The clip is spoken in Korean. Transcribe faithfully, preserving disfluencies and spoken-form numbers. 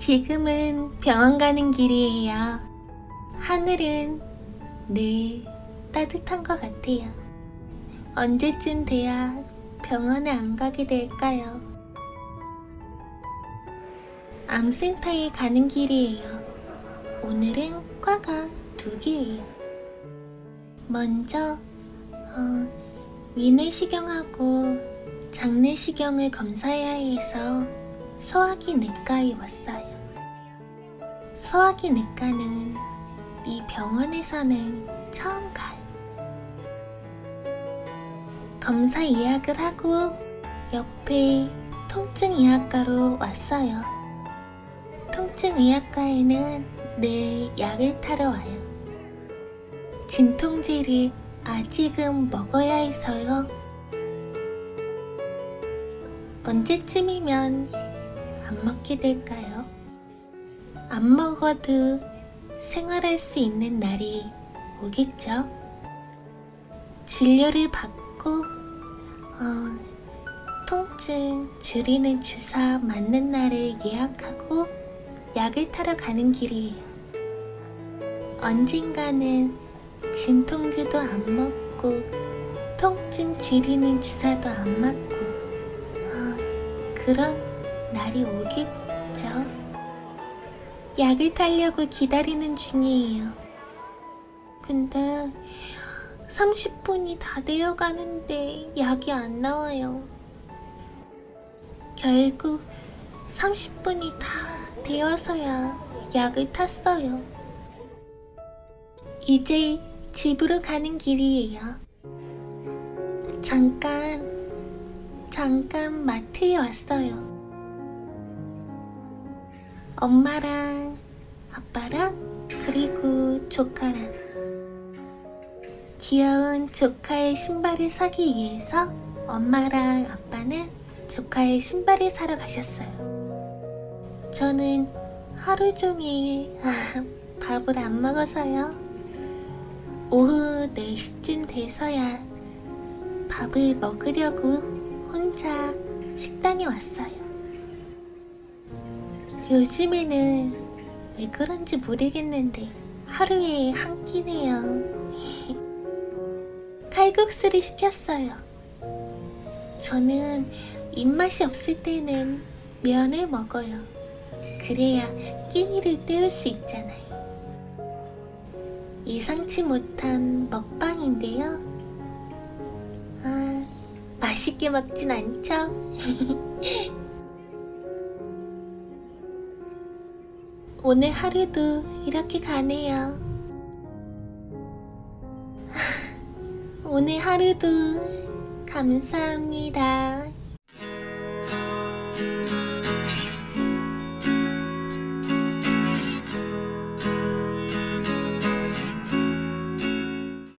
지금은 병원 가는 길이에요. 하늘은 늘 따뜻한 것 같아요. 언제쯤 돼야 병원에 안 가게 될까요? 암센터에 가는 길이에요. 오늘은 과가 두 개예요. 먼저 어, 위내시경하고 장내시경을 검사해야 해서 소화기 내과에 왔어요. 소화기 내과는 이 병원에서는 처음 가요. 검사 예약을 하고 옆에 통증의학과로 왔어요. 통증의학과에는 늘 약을 타러 와요. 진통제를 아직은 먹어야 해서요. 언제쯤이면 안 먹게 될까요? 안 먹어도 생활할 수 있는 날이 오겠죠? 진료를 받고 어, 통증 줄이는 주사 맞는 날을 예약하고 약을 타러 가는 길이에요. 언젠가는 진통제도 안 먹고 통증 줄이는 주사도 안 맞고 어, 그런 날이 오겠죠? 약을 타려고 기다리는 중이에요. 근데 삼십 분이 다 되어 가는데 약이 안 나와요. 결국 삼십 분이 다 되어서야 약을 탔어요. 이제 집으로 가는 길이에요. 잠깐, 잠깐 마트에 왔어요. 엄마랑 아빠랑 그리고 조카랑. 귀여운 조카의 신발을 사기 위해서 엄마랑 아빠는 조카의 신발을 사러 가셨어요. 저는 하루 종일 밥을 안 먹어서요. 오후 네 시쯤 돼서야 밥을 먹으려고 혼자 식당에 왔어요. 요즘에는 왜 그런지 모르겠는데 하루에 한 끼네요. 칼국수를 시켰어요. 저는 입맛이 없을 때는 면을 먹어요. 그래야 끼니를 때울 수 있잖아요. 예상치 못한 먹방인데요. 아, 맛있게 먹진 않죠? 오늘 하루도 이렇게 가네요. 오늘 하루도 감사합니다.